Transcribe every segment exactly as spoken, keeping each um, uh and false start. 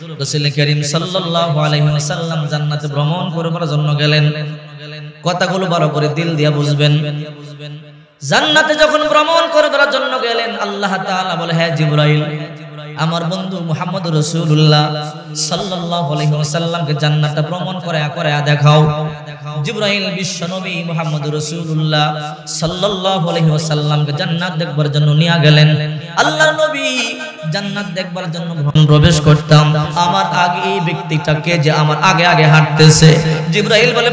রাসূল করিম সাল্লাল্লাহু আলাইহি ওয়াসাল্লাম জান্নাতে ভ্রমণ করবার জন্য গেলেন। কথাগুলো ভালো করে দিল দিয়া বুঝবেন। জান্নাতে যখন ভ্রমণ করবার জন্য গেলেন, আল্লাহ তাআলা বলে, হে জিবরাইল, আমার বন্ধু মুহাম্মদ রাসূলুল্লাহ সাল্লাল্লাহু আলাইহি ওয়াসাল্লামকে জান্নাতটা ভ্রমণ করে করে দেখাও। জিবরাইল বিশ্ব নবী মুহাম্মদ রাসূলুল্লাহ সাল্লাল্লাহু আলাইহি ওয়াসাল্লামকে জান্নাত দেখবার জন্য নিয়ে গেলেন। আল্লাহর নবী জান্নাত দেখবার জন্য প্রবেশ করতাম, আমার আগে এই ব্যক্তিটাকে যে আমার আগে আগে হাঁটতেছে, জিবরাইল বলে,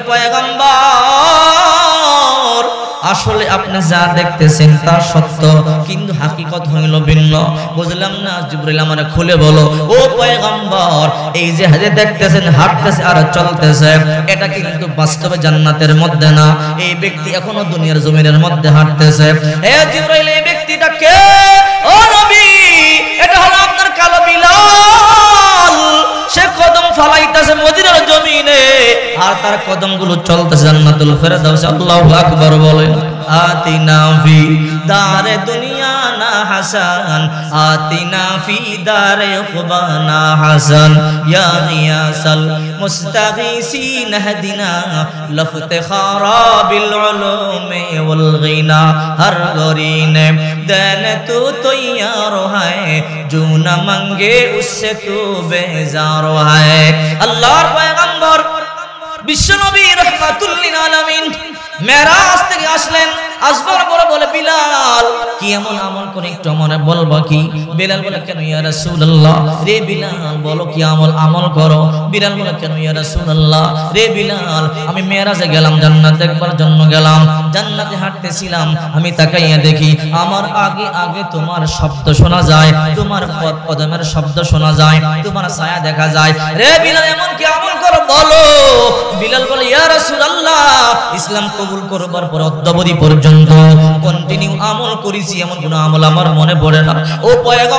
পয়গম্বর, আসলে আপনি যা দেখতেছেন তা সত্য, কিন্তু হাকিকত হইল ভিন্ন। বুঝলাম না। জিবরাইল আমারে খুলে বলো, ও পয়গম্বর, এই যে হাতে দেখতেছেন হাঁটতেছে আর চলতেছে, এটা কিন্তু বাস্তবে জান্নাতের মধ্যে না, এই ব্যক্তি এখনো দুনিয়ার জমিনের মধ্যে হাঁটতেছে। হে জিবরাইল, এই ব্যক্তিটা কে? ও নবী, এটা হলো আপনার কালো বিলাল, সে কদম ফালাইতেছে মদিনার জমিনে, আর তার কদমগুলো চলতেছে জান্নাতুল ফেরদাউসে। আল্লাহু আকবার বলেন। আতিনা ফি দারে দুনিয়া না হাসান, আতিনা ফি দারে উকবানা হাসান, ইয়া গিয়াসাল মুস্তাগীসিন হদিনা লফতিখারা বিল উলুমি ওয়াল গিনা, হর গরিনে দেন তু তৈয়ার হয়, जो न मांगे उससे तू बेजार है। আল্লাহর পয়গম্বর বিশ্বনবী রাহমাতুল লিল আলামিন মেরাজ থেকে আসলেন। আসবার পরে বলে, বিলাল, কি এমন আমল করে একটু মনে বলবো কি? বিলাল বলে, কেন ইয়া রাসূলুল্লাহ? রে বিলাল, বলো কি আমল আমল করো? বিলাল বলে, কেন ইয়া রাসূলুল্লাহ? রে বিলাল, আমি মেরাজে গেলাম, জান্নাত দেখবার জন্য গেলাম, জান্নাতে হাঁটতেছিলাম, আমি তাকাইয়া দেখি আমার আগে আগে তোমার শব্দ শোনা যায়, তোমার পদ কদমের শব্দ শোনা যায়, তোমার ছায়া দেখা যায়। রে বিলাল, এমন কি আমল করো বলো? বিলাল বলে, ইয়া রাসূলুল্লাহ, ইসলাম কবুল করবার পর অদ্যাবধি পর্যন্ত কন্টিনিউ আমল করেছি, এমন কোন আমল আমার মনে পড়ে না। ও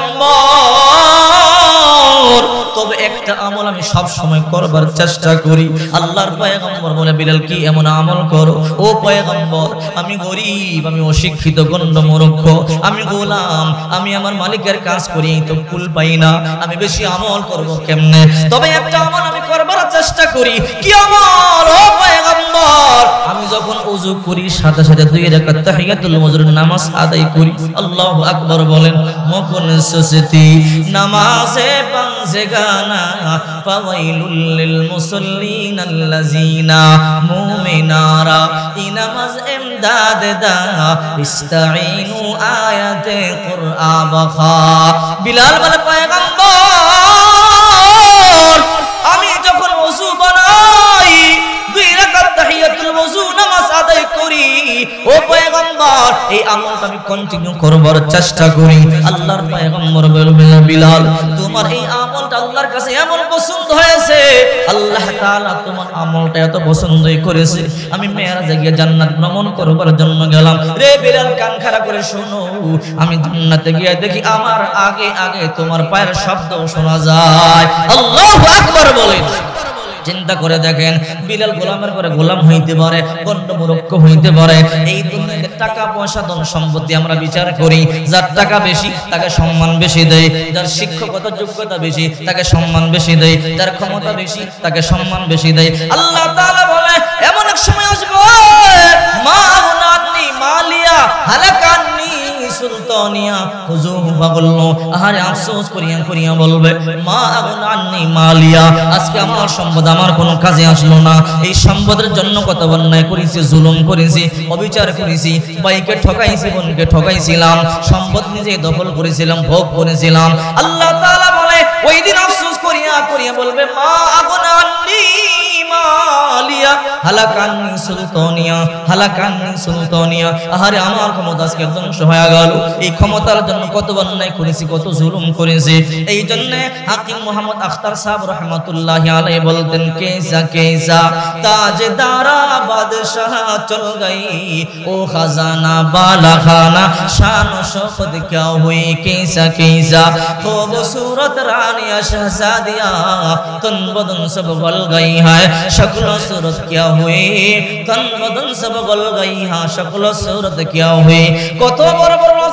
পয়গম্বর, তবে একটা আমল আমি সব সময় করবার চেষ্টা করি। আল্লাহর পয়গম্বর বলে, বিলাল, কি এমন আমল করো? ও পয়গম্বর, আমি গরীব, আমি অশিক্ষিত, গণ্ড মূর্খ, আমি গোলাম, আমি আমার মালিকের কাজ করি তো কুল পাই না, আমি বেশি আমল করব কেমনে? তবে একটা আমল আমি করবার চেষ্টা করি। কি আমল? ও পয়গম্বর, আমি যখন ওযু করি সাথে সাথে দুই রাকাত তাহিয়াতুল ওযুর নামাজ আদায় করি। আল্লাহু আকবার বলেন। মকুন সুসতি নামাজে পাঁচে গানা, ফাওয়াইলুল লিল মুসাল্লিন আল্লাযিনা মুমিনারা, ই নামাজ ইমদাদ দা, ইস্তাঈনু আয়াতে কুরআন বখা। বিলাল বলে, পয়গম্বর, আমি যখন ওযু বানাই, দুই রাকাত তাহিয়াতুল ওযু নামাজ আদায় করি, ও পয়গম্বর, এই আমলটা আমি কন্টিনিউ করবার চেষ্টা করি। আল্লাহর পয়গম্বর বললেন, বিলাল, তোমার এই আমলটা আল্লাহর কাছে এমন পছন্দ হয়েছে, আল্লাহ তাআলা তোমার আমলটা এত পছন্দই করেছে, আমি মেরাজে গিয়ে জান্নাত ভ্রমণ করবার জন্য গেলাম। রে বিলাল, কান খাড়া করে শোনো, আমি জান্নাতে গিয়ে দেখি আমার আগে আগে তোমার পায়ের শব্দ শোনা যায়। আল্লাহু আকবার বলেন। চিন্তা করে দেখেন, বিলাল গোলামের পরে গোলাম হইতে পারে, গণ্ড মূর্খ হইতে পারে। এই দুনিয়াতে টাকা পয়সা ধন সম্পত্তি আমরা বিচার করি, যার টাকা বেশি তাকে সম্মান বেশি দেয়, যার শিক্ষকতা যোগ্যতা বেশি তাকে সম্মান বেশি দেয়, যার ক্ষমতা বেশি তাকে সম্মান বেশি দেয়। আল্লাহ তাআলা বলে, এমন এক সময় আসবে, মা আগনানি মালিয়া হালাকানি সুলতানিয়া, হুজুর পাগলনো আহারে আফসোস করিয়া করিয়া বলবে, মা আগনানি মালিয়া, আজকে আমার সম্পদ আমার কোনো কাজে আসলো না। এই সম্পদের জন্য কত অন্যায় করেছি, জুলুম করেছি, অবিচার করেছি, ভাইকে ঠকাইছি, বোনকে ঠকাইছিলাম, সম্পদ নিজে দখল করেছিলাম, ভোগ করেছিলাম। আল্লাহ তাআলা বলে, ওই দিন আফসোস করিয়া করিয়া বলবে, মা আগনানি মালিয়া হালাকানি সুলতানিয়া, হালাকানি সুলতানিয়া, আহারে আমার ক্ষমতা আজকে ধ্বংস হয়ে গেল। এই ক্ষমতার জন্য কত অন্যায় করেছি, কত জুলুম করেছি। এই জন্য হাকিম মুহাম্মদ আখতার সাহেব রাহমাতুল্লাহি আলাইহি বলতেন, কেসা কেসা তাজদারা বাদশাহ চল গই, ও খাজানা বালা খানা শান শৌকত क्या हुई, कैसा कैसा खूबसूरत रानिया शहजादिया तन बदन सब गल गई है, शक्ल सूरत क्या हुई, तन बदन सब गल गई है, शक्ल सूरत क्या हुई। কত বড় বড় মজার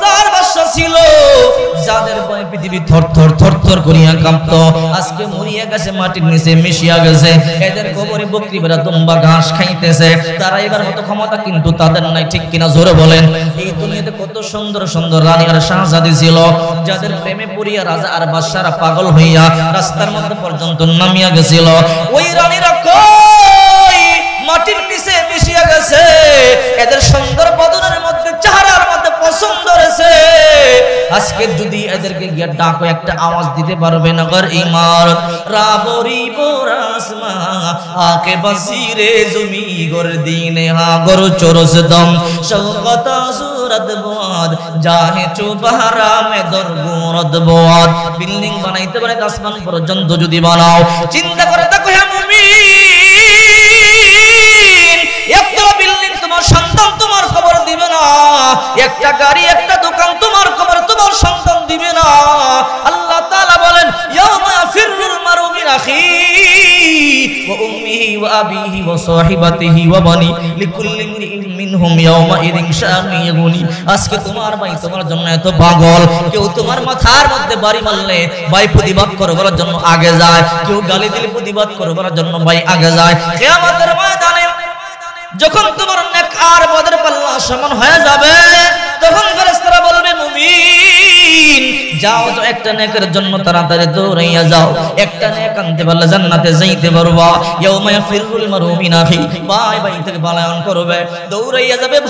বাদশা ছিল যাদের ভয়ে পৃথিবী থরথর থরথর করিয়া কাঁপত, আজকে মরিয়া গেছে, মাটির নিচে মিশিয়া গেছে। এদের কবরে বকরি বেড়া দুম্বা ঘাস খাইতেছে। তারা এবার মতো ক্ষমতা কিন্তু তাদের নাই, ঠিক কিনা জোরে বলেন? এই দুনিয়াতে কত সুন্দর সুন্দর রানী আর শাহজাদি ছিল, যাদের প্রেমে পড়িয়া রাজা আর বাদশারা পাগল হইয়া রাস্তার মধ্যে পর্যন্ত নামিয়া গেছিল। ওই রানীরা কই মাটির নিচে মিশিয়া গেছে। এদের সুন্দর বদনের মধ্যে চেহারার মধ্যে পছন্দ রয়েছে। আজকে যদি এদেরকে গিয়ে ডাকো, একটা আওয়াজ দিতে পারবে না? গর ইমারত রাবরি বোরাসমা আকে বসিরে জমি গর দিনে হা গর চরস দম শওকত সুরত বাদ জাহে চুবহারা মে দরগুরত বাদ। বিল্ডিং বানাইতে পারে আসমান পর্যন্ত যদি বানাও, চিন্তা করে দেখো হে মুমিন, একটা বিল্ডিং তোমার সন্তান তোমার খবর দিবে না, একটা গাড়ি একটা দোকান তোমার খবর তোমার সন্তান দিবে না। আল্লাহ তাআলা বলেন ইয়াউমা ফিররুল মারউ মিন আখিহি ওয়া উম্মিহি ওয়া আবিহি ওয়া সাহিবাতিহি ওয়া বানি লিকুল্লি ইমরিইন মিনহুম ইয়াউমা ইদিন শাআনুন ইয়াগুনি। আজকে তোমার ভাই তোমার জন্য এত পাগল, কেউ তোমার মাথার মধ্যে বাড়ি মারলে ভাই প্রতিবাদ করবার জন্য আগে যায়, কেউ গালি দিলে প্রতিবাদ করবার জন্য ভাই আগে যায়। কিয়ামতের ময়দানে যখন তোমার নেক আর বদের পাল্লা সমান হয়ে যাবে, তখন ফেরেশতারা বলবে মুমিন যাও, তো একটা নেকের জন্য তাড়াতাড়ি দৌড়াইয়া যাও, একটা নেক আনতে পারলে জান্নাতে যাইতে পারবা। ইয়াউমা ইয়াফিরুল মারউ মিন আখি, ভাই ভাই থেকে পলায়ন করবে, দৌড়াইয়া যাবে।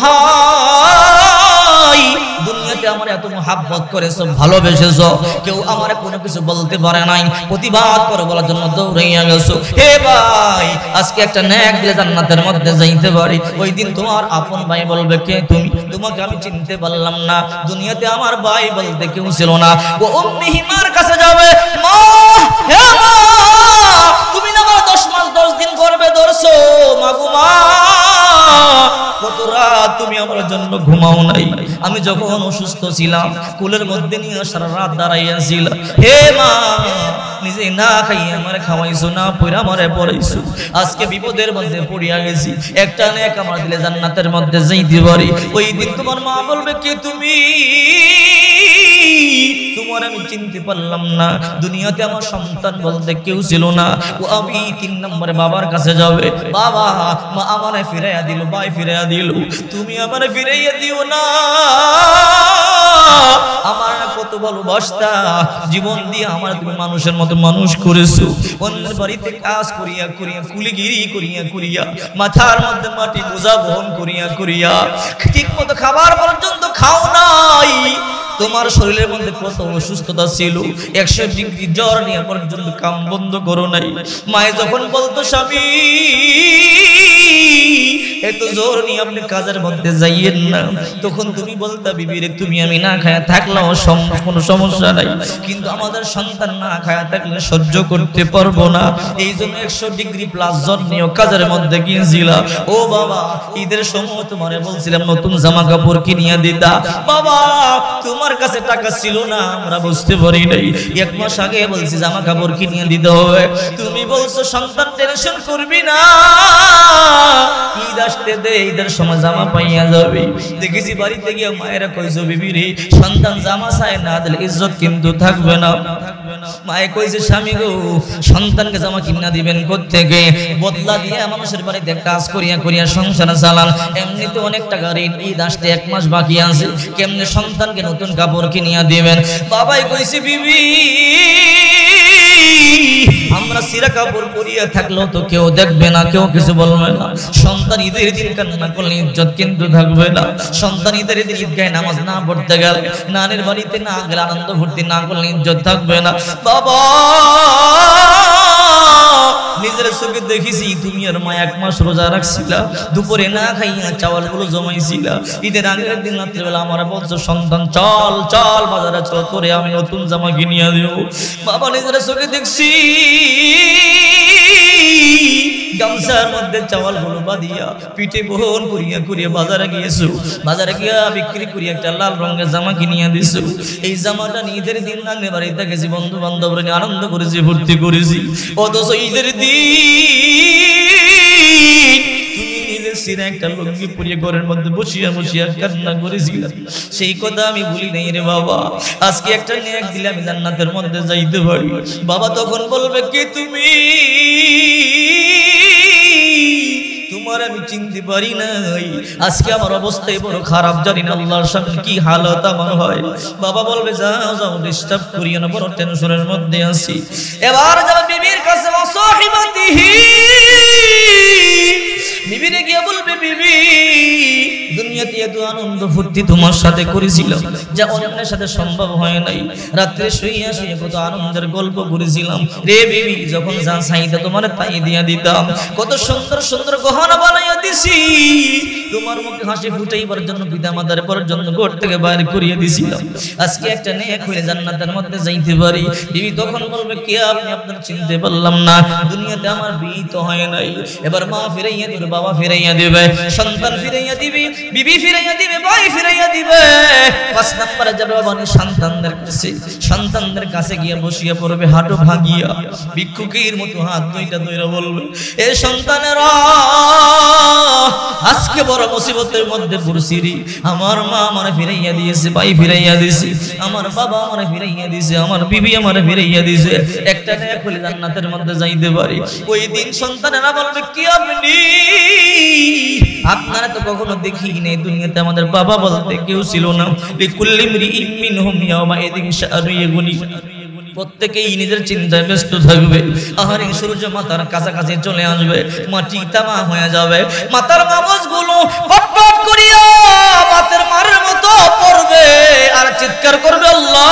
ভাই দুনিয়াতে আমার এত মোহাব্বত করেছো, ভালোবেসেছো, কেউ আমার কোনো কিছু বলতে পারে নাই, প্রতিবাদ করে বলার জন্য দৌড়াইয়া গেছো। হে ভাই আজকে একটা নেক দিলে জান্নাতের মধ্যে যাইতে পারি। ওই দিন তোমার আপন ভাই বলবে কে তুমি? তোমাকে আমি চিনতে পারলাম না। দুনিয়াতে আমার ভাই বলতে কেউ ছিল না। ও উম্মিহি মার কাছে যাবে, মা হে মা তুমি না আমার দশ মাস দশ দিন গর্ভে ধরছো, মা গো মা কত রাত তুমি আমার জন্য ঘুমাও নাই। আমি যখন অসুস্থ ছিলাম কুলের মধ্যে নিয়ে সারা রাত দাঁড়াইয়াছিলাম। হে মা নিজে না খাইয়ে আমার খাওয়াইছো, না পয়রা আমারে পড়াইছো। আজকে বিপদের মধ্যে পড়িয়া গেছি, একটা নেক আমার দিলে জান্নাতের মধ্যে যাইতে পারি। ওই দিন তোমার মা বলবে কে তুমি? তোমার আমি চিনতে পারলাম না। দুনিয়াতে আমার সন্তান বলতে কেউ ছিল না। ও আমি তিন নম্বরে বাবার কাছে যাবে, বাবা মা আমারে ফিরাইয়া দিল, ভাই ফিরাইয়া দিল, তুমি আমারে ফিরাইয়া দিও না। আমার কত ভালোবাসতা, জীবন দিয়ে আমার তুমি মানুষের মতো মানুষ করেছো। অন্যের বাড়িতে কাজ করিয়া করিয়া কুলিগিরি করিয়া করিয়া মাথার মধ্যে মাটি বোঝা বহন করিয়া করিয়া ঠিক মতো খাবার পর্যন্ত খাও নাই। তোমার শরীরের মধ্যে কত অসুস্থতা ছিল, একশো ডিগ্রি জ্বর নিয়ে পর্যন্ত কাম বন্ধ করো নাই। মায়ে যখন বলতো স্বামী এত জোর নিয়ে আপনি কাজের মধ্যে যাইয়েন না, তখন তুমি বলতা বিবিরে তুমি আমি না খায়া থাকলেও কোনো সমস্যা নাই, কিন্তু আমাদের সন্তান না খায়া থাকলে সহ্য করতে পারবো না। এই জন্য একশো ডিগ্রি প্লাস জ্বর নিয়ে কাজের মধ্যে গিয়েছিলাম। ও বাবা ঈদের সময় তোমারে বলছিলাম নতুন জামা কাপড় কিনিয়া দিতা, বাবা তোমার কাছে টাকা ছিল না, আমরা বুঝতে পারি নাই। এক মাস আগে বলছি জামা কাপড় কিনিয়ে দিতে হবে, তুমি বলছো সন্তান টেনশন করবি না, ঈদ আসতে দে, ঈদের সময় জামা পাইয়া যাবে। দেখেছি বাড়িতে গিয়ে মায়েরা কইছো বিবি রে সন্তান জামা চায় না দিলে ইজ্জত কিন্তু থাকবে না। মায়ে কইছে স্বামী গো সন্তানকে জামা কিনা দিবেন কোত্থেকে? বদলা দিয়ে মানুষের বাড়িতে কাজ করিয়া করিয়া সংসার চালান, এমনিতে অনেক টাকা ঋণ, ঈদ আসতে এক মাস বাকি আছে, কেমনে সন্তানকে নতুন কাপড় কিনিয়া দিবেন? বাবাই কইছে বিবি আমরা সিরা কাপড় পরিয়া থাকলেও তো কেউ দেখবে না, কেউ কিছু বলবে না। সন্তান ঈদের দিন কান্না করলে ইজ্জত কিন্তু থাকবে না। সন্তান ঈদের দিন ঈদগাহে নামাজ না পড়তে গেলে, নানের বাড়িতে না গেলে, আনন্দ ফুর্তি না করলে ইজ্জত থাকবে না। বাবা নিজের চোখে দেখেছি তুমি আর মা এক মাস রোজা রাখছিলা, দুপুরে না খাইয়া চাওয়াল গুলো জমাইছিলা। ঈদের আগের দিন রাত্রিবেলা আমার বলছো সন্তান চল চল বাজারে চল, তোরে আমি নতুন জামা কিনিয়া দেব। বাবা নিজের চোখে দেখছি গামছার মধ্যে চাওয়াল গুলো বাঁধিয়া পিঠে বহন করিয়া করিয়া বাজারে গিয়েছো, বাজারে গিয়া বিক্রি করিয়া একটা লাল রঙের জামা কিনিয়া দিছো। এই জামাটা ঈদের দিন নাঙ্গে বাড়িতে গেছি, বন্ধু বান্ধবরা নিয়ে আনন্দ করেছি, ভর্তি করেছি, অথচ ঈদের দিন সিরা একটা লুঙ্গি পরিয়ে ঘরের মধ্যে বসিয়া বসিয়া কান্না করেছিলাম, সেই কথা আমি ভুলি নাই রে বাবা। আজকে একটা নেক দিলে আমি জান্নাতের মধ্যে যাইতে পারি। বাবা তখন বলবে কে তুমি, তোমার আমি চিনতে পারি নাই। আজকে আমার অবস্থায় বড় খারাপ, জানি না আল্লাহর সামনে কি হালত আমার হয়। বাবা বলবে যাও যাও, ডিস্টার্ব করিও না, বড় টেনশনের মধ্যে আছি। এবার যাবে বিবির কাছে, ওয়াসাহিবাতিহি, বিবিরে গিয়ে বলবে বিবি দুনিয়াতে এত আনন্দ ফুর্তি তোমার সাথে করেছিলাম যা অন্যের সাথে সম্ভব হয় নাই। রাত্রে শুইয়া শুয়ে কত আনন্দের গল্প করেছিলাম রে বিবি, যখন যা চাইতা তোমার তাই দিয়া দিতাম। কত সুন্দর সুন্দর গহনা বানাইয়া দিছি, তোমার মুখে হাসি ফুটাইবার জন্য পিতা মাতার পর্যন্ত ঘর থেকে বাইরে করিয়ে দিছিলাম। আজকে একটা নেক হয়ে জান্নাতের মধ্যে যাইতে পারি। বিবি তখন বলবে কে আপনি, আপনার চিনতে পারলাম না, দুনিয়াতে আমার বিয়ে তো হয় নাই। এবার মা ফিরাইয়া দিবে, বাবা ফিরাইয়া দিবে, সন্তান ফিরাইয়া দিবে, বিবি ফিরাইয়া দিবে, ভাই ফিরাইয়া দিবে। পাঁচ নম্বরে যাবে বাবা সন্তানদের কাছে, সন্তানদের কাছে গিয়ে বসিয়া পড়বে হাঁটু ভাঙিয়া, ভিক্ষুকের মতো হাত দুইটা দুইটা বলবে এ সন্তানেরা আজকে বড় মুসিবতের মধ্যে পড়ছি রে। আমার মা আমার ফিরাইয়া দিয়েছে, ভাই ফিরাইয়া দিয়েছে, আমার বাবা আমার ফিরাইয়া দিয়েছে, আমার বিবি আমার ফিরাইয়া দিয়েছে। একটা নেক হলে জান্নাতের মধ্যে যাইতে পারি। ওই দিন সন্তানেরা বলবে কি আপনি, আপনারা তো কখনো দেখি নাই, দুনিয়াতে আমাদের বাবা বলতে কেউ ছিল না। লিকুল্লি মরিইম মিনহুম ইয়াওমা ইযিন শাআনু ইয়াগনি, প্রত্যেকেই নিজের চিন্তায় ব্যস্ত থাকবে। আহারে সূর্য মাথার কাছাকাছি চলে আসবে, মাটি তামা হয়ে যাবে, মাথার মগজগুলো পটপট করিয়া মাথার মারের মতো পড়বে আর চিৎকার করবে আল্লাহ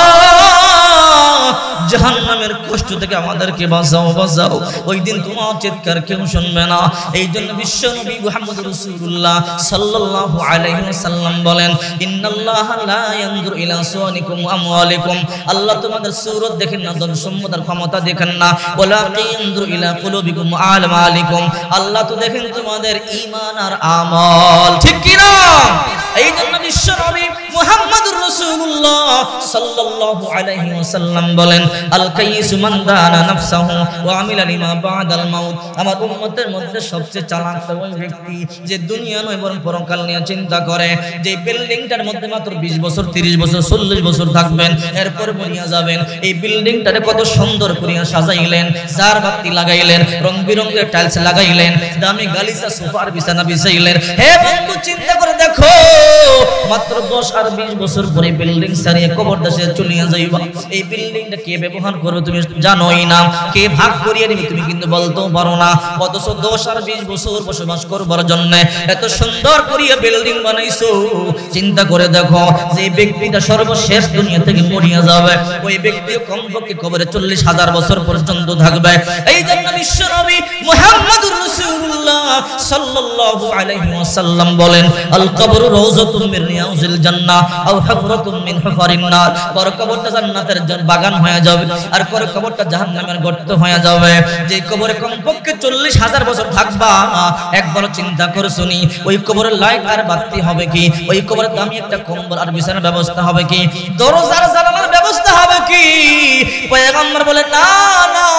জাহান্নামের কষ্ট থেকে আমাদেরকে বাঁচাও বাঁচাও। ওই দিন তোমার চিৎকার কেউ শুনবে না। এই জন্য বিশ্ব নবী মুহাম্মদ রাসূলুল্লাহ সাল্লাল্লাহু আলাইহি ওয়াসাল্লাম বলেন ইন্নাল্লাহা লা ইয়ানজুরু ইলা সুওয়ারিকুম ওয়া আমওয়ালিকুম, আল্লাহ তোমাদের সূরত দেখেন না, ধন সম্পদের ক্ষমতা দেখেন না, ওয়ালাকিন ইয়ানজুরু ইলা কুলুবিকুম ওয়া আমালিকুম, আল্লাহ তো দেখেন তোমাদের ঈমান আর আমল। ঠিক কি না? এই জন্য বিশ্ব নবী মুহাম্মদুর রাসূলুল্লাহ সাল্লাল্লাহু আলাইহি ওয়াসাল্লাম বলেন আল কাইয়িসু মান দানা নাফসাহু ওয়া আমিলা লিমা বাদাল মাউত, আমার উম্মতের মধ্যে সবচেয়ে চালাক ওই ব্যক্তি যে দুনিয়া নয় বরং পরকাল নিয়ে চিন্তা করে। যে বিল্ডিংটার মধ্যে মাত্র বিশ বছর তিরিশ বছর চল্লিশ বছর থাকবেন, এরপর মরিয়া যাবেন। এই বিল্ডিংটারে কত সুন্দর করিয়া সাজাইলেন, চার বাতি লাগাইলেন, রং বিরঙের টাইলস লাগাইলেন, দামি গালিচা সোফার বিছানা বিছাইলেন। হে বন্ধু চিন্তা করে দেখো, মাত্র দশ আর বিশ বছর পরে বিল্ডিং সারিয়ে কবর দেশে চলিয়া যাইবা। এই বিল্ডিংটা কে ব্যবহার করবে তুমি জানোই না, কে ভাগ করিয়ে নেবে তুমি কিন্তু বলতেও পারো না। অথচ দশ আর বিশ বছর বসবাস করবার জন্য এত সুন্দর করিয়া বিল্ডিং বানাইছো। চিন্তা করে দেখো, যে ব্যক্তিটা সর্বশেষ দুনিয়া থেকে মরিয়া যাবে, ওই ব্যক্তি কমপক্ষে কবরে চল্লিশ হাজার বছর পর্যন্ত থাকবে। এই জন্য বিশ্ব নবী মুহাম্মদুর রাসূলুল্লাহ সাল্লাল্লাহু আলাইহি ওয়াসাল্লাম বলেন আল কবরু রাউযাতুম মিন রিয়াজিল জান্নাহ আও হুফরাতুম মিন হুফারিন নার, পর কবরটা জান্নাতের বাগান হয়ে যাবে আর পর কবরটা জাহান্নামের গর্ত হয়ে যাবে। যে কবরে কমপক্ষে চল্লিশ হাজার বছর থাকবা, একবার চিন্তা করে শুনি ওই কবরের লাইট আর বাতি হবে কি, ওই কবরে দামি একটা কম্বল আর বিছানার ব্যবস্থা হবে কি, দরজার জানালার ব্যবস্থা হবে কি? পয়গম্বর বলে না না,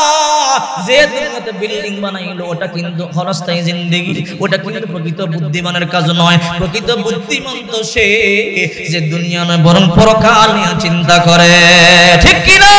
যে দুনিয়াতে বিল্ডিং বানাইলো ওটা কিন্তু ক্ষণস্থায়ী জিন্দেগি, ওটা কিন্তু প্রকৃত বুদ্ধিমানের কাজ নয়। প্রকৃত বুদ্ধিমান তো সে যে দুনিয়া নয় বরং পরকাল নিয়ে চিন্তা করে। ঠিক কি না?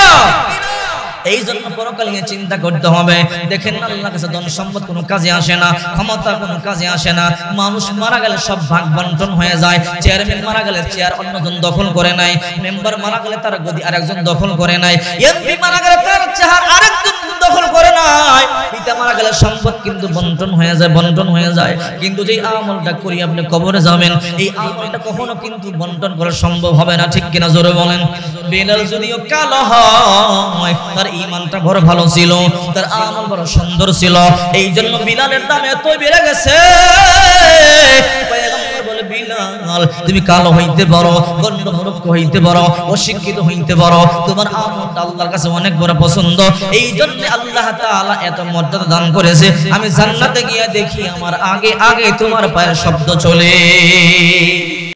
এই জন্য পরকাল নিয়ে চিন্তা করতে হবে। দেখেন আল্লাহর কাছে ধন সম্পদ কোনো কাজে আসে না, ক্ষমতা কোনো কাজে আসে না। মানুষ মারা গেলে সব ভাগ বন্টন হয়ে যায়। চেয়ারম্যান মারা গেলে চেয়ার অন্যজন দখল করে নাই, মেম্বার মারা গেলে তার গদি আরেকজন দখল করে নাই, এমপি মারা গেলে তার চেয়ার আরেকজন দখল করে নাই। পিতা মারা গেলে সম্পদ কিন্তু বন্টন হয়ে যায়, বন্টন হয়ে যায়। কিন্তু যেই আমলটা করি আপনি কবরে যাবেন, এই আমলটা কখনো কিন্তু বন্টন করা সম্ভব হবে না। ঠিক কিনা জোরে বলেন? বেলাল যদিও কালো হয়, তার ঈমানটা বড় ভালো ছিল, তার আমল বড় সুন্দর ছিল। এই জন্য বিলালের দাম এত বেড়ে গেছে। পয়গম্বর বলে বিলাল তুমি কালো হইতে পারো, গণ্ডমূর্খ হইতে পারো, অশিক্ষিত হইতে পারো, তোমার আমলটা আল্লাহর কাছে অনেক বড় পছন্দ। এই জন্য আল্লাহ তাআলা এত মর্যাদা দান করেছে। আমি জান্নাতে গিয়ে দেখি আমার আগে আগে তোমার পায়ের শব্দ চলে।